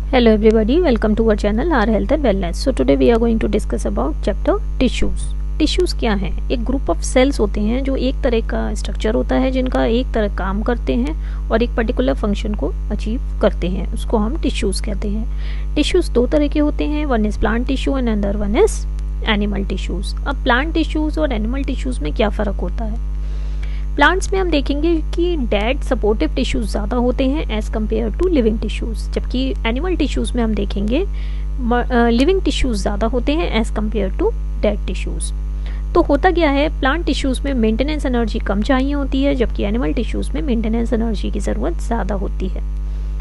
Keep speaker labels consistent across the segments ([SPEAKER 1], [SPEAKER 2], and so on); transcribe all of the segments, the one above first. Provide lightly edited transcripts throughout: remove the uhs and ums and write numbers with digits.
[SPEAKER 1] Hello everybody, welcome to our channel our health and wellness. So today we are going to discuss about chapter tissues. Tissues क्या हैं? एक group of sales होते हैं जो एक तरह का स्ट्रक्चर होता है, जिनका एक तरह काम करते हैं और एक पर्टिकुलर फंक्शन को अचीव करते हैं, उसको हम टिश्यूज़ कहते हैं। टिश्यूज़ दो तरह के होते हैं, one is plant tissue and another one is animal tissues. अब प्लांट टिश्यूज़ और एनिमल टिश्यूज़ में क्या फ़र्क होता है? प्लांट्स में हम देखेंगे कि डेड सपोर्टिव टिश्यूज़ ज़्यादा होते हैं as compare to living tissues, जबकि एनिमल टिश्यूज़ में हम देखेंगे लिविंग टिश्यूज़ ज़्यादा होते हैं as compare to dead tissues. तो होता क्या है, प्लांट टिश्यूज़ में मेंटेनेंस एनर्जी कम चाहिए होती है, जबकि एनिमल टिश्यूज़ में मेंटेनेंस एनर्जी की ज़रूरत ज़्यादा होती है।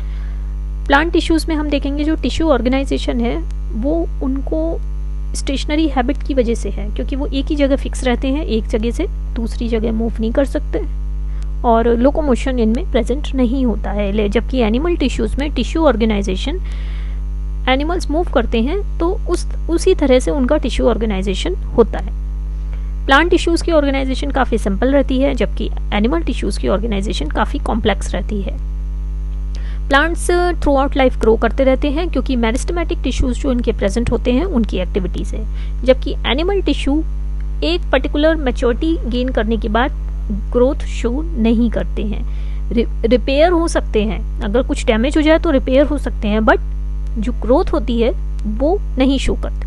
[SPEAKER 1] प्लांट टिश्यूज़ में हम देखेंगे जो टिश्यू ऑर्गेनाइजेशन है वो उनको स्टेशनरी हैबिट की वजह से है, क्योंकि वो एक ही जगह फिक्स रहते हैं, एक जगह से दूसरी जगह मूव नहीं कर सकते और लोकोमोशन इनमें प्रेजेंट नहीं होता है। जबकि एनिमल टिश्यूज़ में टिश्यू ऑर्गेनाइजेशन, एनिमल्स मूव करते हैं तो उसी तरह से उनका टिश्यू ऑर्गेनाइजेशन होता है। प्लांट टिश्यूज़ की ऑर्गेनाइजेशन काफ़ी सिंपल रहती है, जबकि एनिमल टिश्यूज़ की ऑर्गेनाइजेशन काफ़ी कॉम्प्लेक्स रहती है। Plants throughout life grow करते रहते हैं क्योंकि मेरिस्टेमेटिक टिश्यूज़ जो इनके प्रेजेंट होते हैं उनकी एक्टिविटी से, जबकि एनिमल टिश्यू एक पर्टिकुलर मैच्योरिटी गेन करने के बाद ग्रोथ शो नहीं करते हैं। रिपेयर हो सकते हैं, अगर कुछ डैमेज हो जाए तो रिपेयर हो सकते हैं, बट जो ग्रोथ होती है वो नहीं शो करते।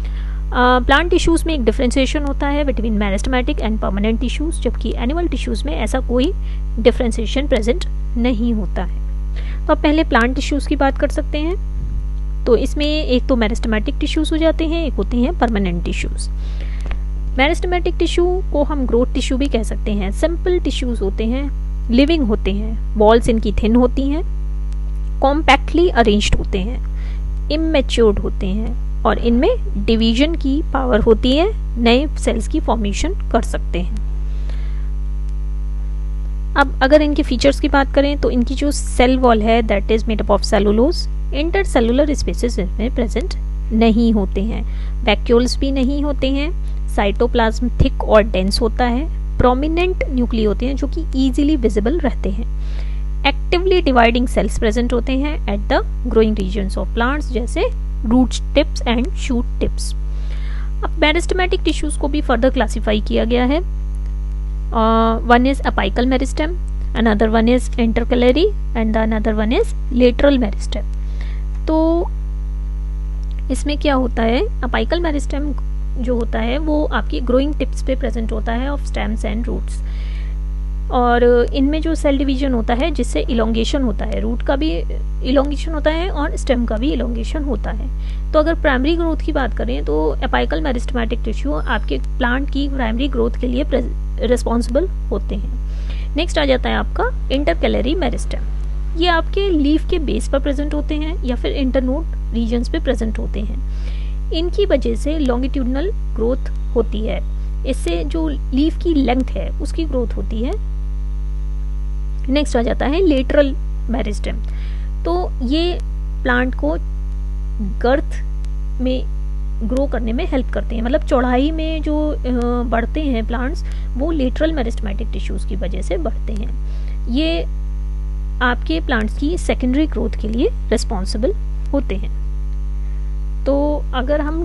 [SPEAKER 1] प्लांट टिश्यूज़ में एक डिफ्रेंसिएशन होता है between meristematic and permanent tissues, जबकि एनिमल टिश्यूज़ में ऐसा कोई डिफ्रेंसिएशन प्रेजेंट नहीं होता है। तो अब पहले प्लांट टिश्यूज़ की बात कर सकते हैं। तो इसमें एक तो मेरिस्टेमेटिक टिश्यूज़ हो जाते हैं, एक होते हैं परमानेंट टिश्यूज़। मेरिस्टेमेटिक टिश्यू को हम ग्रोथ टिश्यू भी कह सकते हैं। सिंपल टिश्यूज़ होते हैं, लिविंग होते हैं, वॉल्स इनकी थिन होती हैं, कॉम्पैक्टली अरेंज्ड होते हैं, इमैच्योर्ड होते हैं और इनमें डिवीजन की पावर होती है, नए सेल्स की फॉर्मेशन कर सकते हैं। अब अगर इनके फीचर्स की बात करें तो इनकी जो सेल वॉल है that is made up of cellulose, intercellular spaces इसमें प्रेजेंट नहीं होते हैं, वैक्यूल्स भी नहीं होते हैं, साइटोप्लाज्म थिक और डेंस होता है, प्रोमिनेंट न्यूक्ली होते हैं जो कि इजीली विजिबल रहते हैं, एक्टिवली डिवाइडिंग सेल्स प्रेजेंट होते हैं at the growing regions of plants जैसे root tips and shoot tips. अब मेरिस्टेमेटिक टिश्यूज को भी फर्दर क्लासिफाई किया गया है। One is apical meristem, another one is intercalary and the another one is lateral meristem। तो इसमें क्या होता है, apical meristem जो होता है वो आपकी ग्रोइंग टिप्स पे प्रेजेंट होता है ऑफ स्टेम्स एंड रूट्स, और इनमें जो सेल डिवीजन होता है जिससे इलोंगेशन होता है, रूट का भी इलोंगेशन होता है और स्टेम का भी इलोंगेशन होता है। तो अगर प्राइमरी ग्रोथ की बात करें तो एपाइकल मेरिस्टेमेटिक टिश्यू आपके प्लांट की प्राइमरी ग्रोथ के लिए रिस्पॉन्सिबल होते हैं। नेक्स्ट आ जाता है आपका इंटरकैलरी मेरिस्टेम। ये आपके लीफ के बेस पर प्रेजेंट होते हैं या फिर इंटरनोड रीजन्स पे प्रेजेंट होते हैं। इनकी वजह से लॉन्गिट्यूडनल ग्रोथ होती है, इससे जो लीफ की लेंथ है उसकी ग्रोथ होती है। नेक्स्ट आ जाता है लेटरल मेरिस्टेम। तो ये प्लांट को गर्थ में ग्रो करने में हेल्प करते हैं, मतलब चौड़ाई में जो बढ़ते हैं प्लांट्स वो लेटरल मेरिस्टेमेटिक टिश्यूज की वजह से बढ़ते हैं। ये आपके प्लांट्स की सेकेंडरी ग्रोथ के लिए रिस्पॉन्सिबल होते हैं। तो अगर हम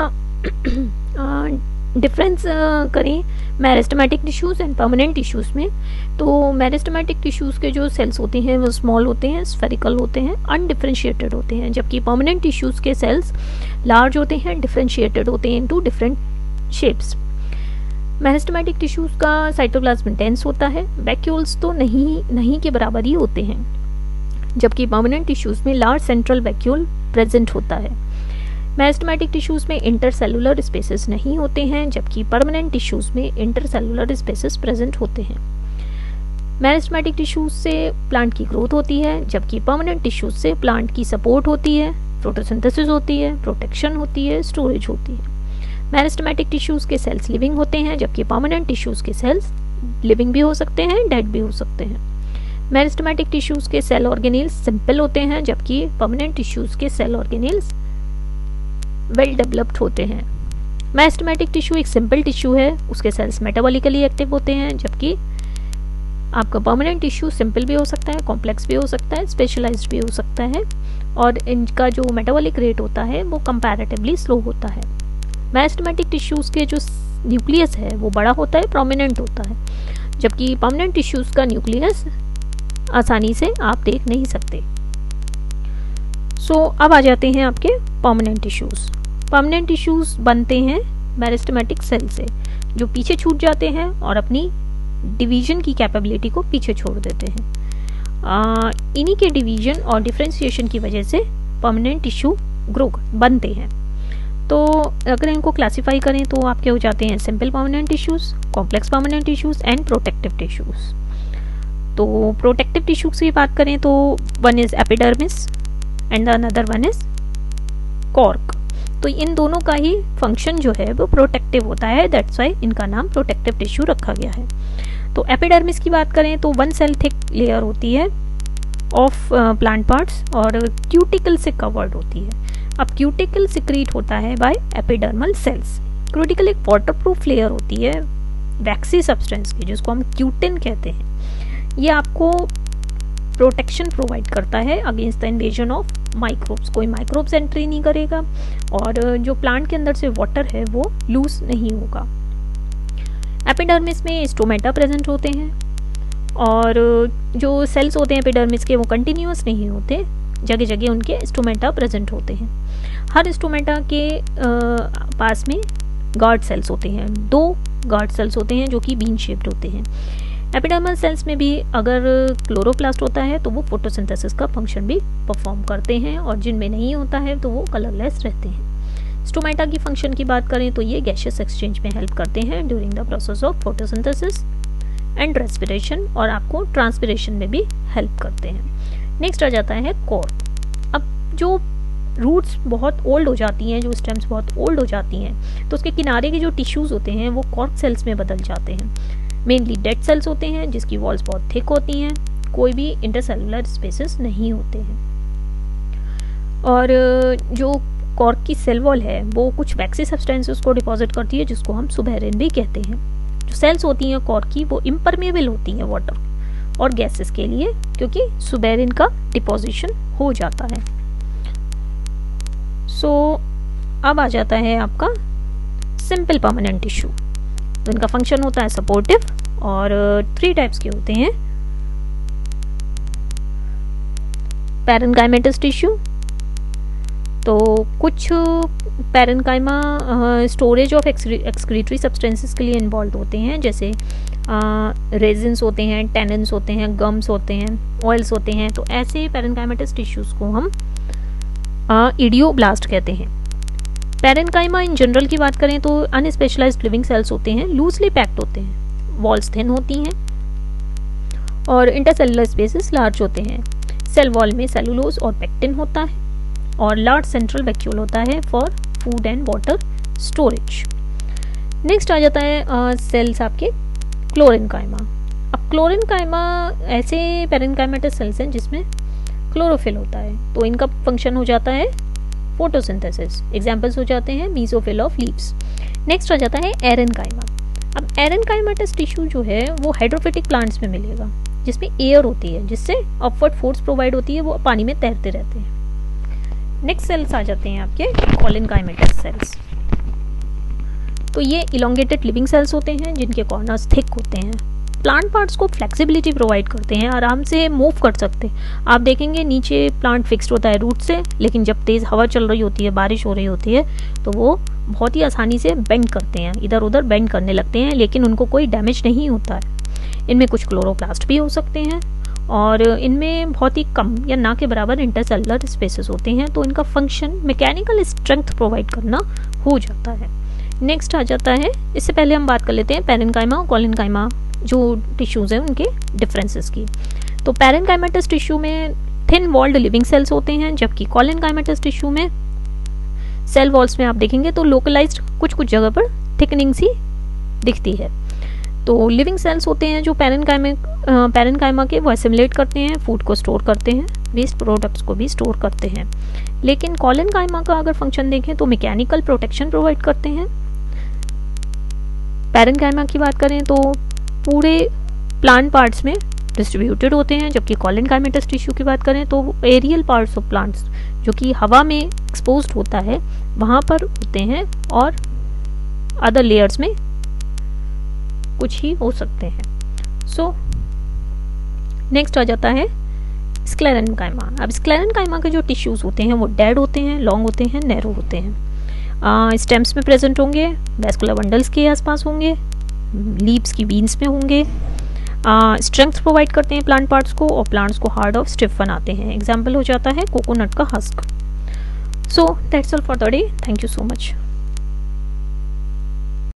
[SPEAKER 1] डिफरेंस करें meristematic tissues and permanent tissues में, तो मेरिस्टेमेटिक टिश्यूज़ के जो सेल्स होते हैं वो स्मॉल होते हैं, स्फेरिकल होते हैं, अनडिफरेंशिएटेड होते हैं, जबकि परमानेंट टिश्यूज़ के सेल्स लार्ज होते हैं, डिफरेंशिएटेड होते हैं into different shapes. Meristematic tissues का साइटोप्लाज्म डेंस होता है, वैक्यूल्स तो नहीं के बराबर ही होते हैं, जबकि परमानेंट टिश्यूज़ में लार्ज सेंट्रल वैक्यूल प्रेजेंट होता है। मेरिस्टेमेटिक टिश्यूज़ में इंटरसेलुलर स्पेसेस नहीं होते हैं, जबकि परमानेंट टिश्यूज़ में इंटरसेलुलर स्पेसेस प्रेजेंट होते हैं। मेरिस्टेमेटिक टिश्यूज़ से प्लांट की ग्रोथ होती है, जबकि परमानेंट टिश्यूज़ से प्लांट की सपोर्ट होती है, फोटोसिंथेसिस होती है, प्रोटेक्शन होती है, स्टोरेज होती है। मेरिस्टेमेटिक टिश्यूज़ के सेल्स लिविंग होते हैं, जबकि परमानेंट टिश्यूज़ के सेल्स लिविंग भी हो सकते हैं, डेड भी हो सकते हैं। मेरिस्टेमेटिक टिश्यूज़ के सेल ऑर्गेनेल्स सिंपल होते हैं, जबकि परमानेंट टिश्यूज़ के सेल ऑर्गेनेल्स वेल डेवलप्ड होते हैं। मेरिस्टेमेटिक टिश्यू एक सिंपल टिश्यू है, उसके सेल्स मेटाबॉलिकली एक्टिव होते हैं, जबकि आपका परमानेंट टिश्यू सिंपल भी हो सकता है, कॉम्प्लेक्स भी हो सकता है, स्पेशलाइज्ड भी हो सकता है, और इनका जो मेटाबॉलिक रेट होता है वो कंपैरेटिवली स्लो होता है। मेरिस्टेमेटिक टिश्यूज़ के जो न्यूक्लियस है वो बड़ा होता है, प्रोमिनेंट होता है, जबकि परमानेंट टिश्यूज़ का न्यूक्लियस आसानी से आप देख नहीं सकते। अब आ जाते हैं आपके परमानेंट टिश्यूज़। परमानेंट टिश्यूज़ बनते हैं मेरिस्टेमेटिक सेल से, जो पीछे छूट जाते हैं और अपनी डिवीजन की कैपेबिलिटी को पीछे छोड़ देते हैं। इन्हीं के डिवीजन और डिफरेंशिएशन की वजह से परमानेंट टिश्यू ग्रो बनते हैं। तो अगर इनको क्लासिफाई करें तो आपके हो जाते हैं simple permanent tissues, complex permanent tissues and protective tissues. तो प्रोटेक्टिव टिश्यूज़ की बात करें तो one is epidermis and another one is cork. तो इन दोनों का ही फंक्शन जो है वो प्रोटेक्टिव होता है, दैट्स वाई इनका नाम प्रोटेक्टिव टिश्यू रखा गया है। तो एपिडर्मिस की बात करें तो 1 सेल थिक लेयर होती है ऑफ प्लांट पार्ट्स और क्यूटिकल से कवर्ड होती है। अब क्यूटिकल सिक्रीट होता है बाय एपिडर्मल सेल्स। क्यूटिकल एक वाटरप्रूफ लेयर होती है वैक्सी सब्सटेंस की, जिसको हम क्यूटिन कहते हैं। ये आपको प्रोटेक्शन प्रोवाइड करता है against the invasion of microbes. कोई माइक्रोब्स एंट्री नहीं करेगा और जो प्लांट के अंदर से वाटर है वो लूज नहीं होगा। एपिडर्मिस में स्टोमेटा प्रेजेंट होते हैं और जो सेल्स होते हैं एपिडर्मिस के वो कंटिन्यूअस नहीं होते, जगह जगह उनके स्टोमेटा प्रेजेंट होते हैं। हर स्टोमेटा के पास में गार्ड सेल्स होते हैं, 2 गार्ड सेल्स होते हैं जो कि बीन शेप्ड होते हैं। एपिडर्मल सेल्स में भी अगर क्लोरोप्लास्ट होता है तो वो फोटोसिंथेसिस का फंक्शन भी परफॉर्म करते हैं, और जिनमें नहीं होता है तो वो कलरलेस रहते हैं। स्टोमेटा की फंक्शन की बात करें तो ये गैसियस एक्सचेंज में हेल्प करते हैं during the process of photosynthesis and respiration, और आपको ट्रांसपिरेशन में भी हेल्प करते हैं। नेक्स्ट आ जाता है कॉर्क। अब जो रूट्स बहुत ओल्ड हो जाती हैं, जो स्टेम्स बहुत ओल्ड हो जाती हैं, तो उसके किनारे के जो टिश्यूज़ होते हैं वो कॉर्क सेल्स में बदल जाते हैं। मेनली डेड सेल्स होते हैं जिसकी वॉल्स बहुत थिक होती हैं, कोई भी इंटरसेलुलर स्पेसेस नहीं होते हैं। और जो कॉर्क की सेल वॉल है वो कुछ वैक्सी सब्सटेंसेस को डिपॉजिट करती है, जिसको हम सुबेरिन भी कहते हैं। जो सेल्स होती हैं कॉर्क की वो इम्परमेबल होती हैं वाटर और गैसेस के लिए, क्योंकि सुबेरिन का डिपोजिशन हो जाता है। अब आ जाता है आपका सिंपल परमानेंट टिश्यू। तो इनका फंक्शन होता है सपोर्टिव और 3 टाइप्स के होते हैं। पैरेन्काइमेटस टिश्यू, तो कुछ parenchyma storage of excretory substances के लिए इन्वॉल्व होते हैं, जैसे रेजिन्स होते हैं, टेनिन्स होते हैं, गम्स होते हैं, ऑयल्स होते हैं। तो ऐसे पैरेन्काइमेटस टिश्यूज़ को हम इडियोब्लास्ट कहते हैं। पैरेन्काइमा इन जनरल की बात करें तो अनस्पेशलाइज्ड लिविंग सेल्स होते हैं, लूजली पैक्ड होते हैं, वॉल्स थिन होती हैं और इंटरसेलुलर स्पेसेस लार्ज होते हैं। सेल वॉल में सेलुलोज और पेक्टिन होता है और लार्ज सेंट्रल वैक्यूल होता है for food and water storage. Next आ जाता है सेल्स आपके क्लोरेन्काइमा। अब क्लोरेन्काइमा ऐसे पैरेन्काइमेटस सेल्स हैं जिसमें क्लोरोफिल होता है, तो इनका फंक्शन हो जाता है फोटोसिंथेसिस। एग्जाम्पल्स हो जाते हैं मीसोफिल ऑफ लीव्स। नेक्स्ट आ जाता है एरेन्काइमा। अब एरेन्काइमेटस टिश्यू जो है वो हाइड्रोफिटिक प्लांट्स में मिलेगा, जिसमें एयर होती है जिससे अपवर्ड फोर्स प्रोवाइड होती है, वो पानी में तैरते रहते हैं। नेक्स्ट सेल्स आ जाते हैं आपके कॉलिनकाइमेटस सेल्स। तो ये इलोंगेटेड लिविंग सेल्स होते हैं जिनके कॉर्नर्स थिक होते हैं, प्लांट पार्ट्स को फ्लेक्सिबिलिटी प्रोवाइड करते हैं, आराम से मूव कर सकते हैं। आप देखेंगे नीचे प्लांट फिक्स्ड होता है रूट से, लेकिन जब तेज़ हवा चल रही होती है, बारिश हो रही होती है, तो वो बहुत ही आसानी से बेंड करते हैं, इधर उधर बेंड करने लगते हैं, लेकिन उनको कोई डैमेज नहीं होता है। इनमें कुछ क्लोरोप्लास्ट भी हो सकते हैं और इनमें बहुत ही कम या ना के बराबर इंटरसेलुलर स्पेसेस होते हैं, तो इनका फंक्शन मैकेनिकल स्ट्रेंथ प्रोवाइड करना हो जाता है। नेक्स्ट आ जाता है, इससे पहले हम बात कर लेते हैं पैरेन्काइमा और कॉलिनकाइमा जो टिश्यूज़ हैं उनके डिफरेंसेस की। तो पैरेन्काइमेटस टिश्यू में थिन वॉल्ड लिविंग सेल्स होते हैं, जबकि कॉलिनकाइमेटस टिश्यू में सेल वॉल्स में आप देखेंगे तो लोकलाइज्ड कुछ जगह पर थिकनिंग सी दिखती है। तो लिविंग सेल्स होते हैं जो पैरेन्काइमा के वो एसिमुलेट करते हैं, फूड को स्टोर करते हैं, वेस्ट प्रोडक्ट्स को भी स्टोर करते हैं। लेकिन कॉलिनकाइमा का अगर फंक्शन देखें तो मैकेनिकल प्रोटेक्शन प्रोवाइड करते हैं। पैरेन्काइमा की बात करें तो पूरे प्लांट पार्ट्स में डिस्ट्रीब्यूटेड होते हैं, जबकि कॉलेनकाइमेटस टिश्यू की बात करें तो एरियल पार्ट्स ऑफ प्लांट्स जो कि हवा में एक्सपोज्ड होता है वहाँ पर होते हैं, और अदर लेयर्स में कुछ ही हो सकते हैं। सो नेक्स्ट आ जाता है स्क्लेरेन्काइमा। अब स्क्लेरेन्काइमा के जो टिश्यूज होते हैं वो डेड होते हैं, लॉन्ग होते हैं, नैरो होते हैं, स्टेम्स में प्रेजेंट होंगे, वैस्कुलर बंडल्स के आसपास होंगे, लीव्स की बीन्स में होंगे, स्ट्रेंथ प्रोवाइड करते हैं प्लांट पार्ट्स को, और प्लांट्स को हार्ड और स्टिफ बनाते हैं। एग्जाम्पल हो जाता है कोकोनट का हस्क। So that's all for the day. Thank you so much.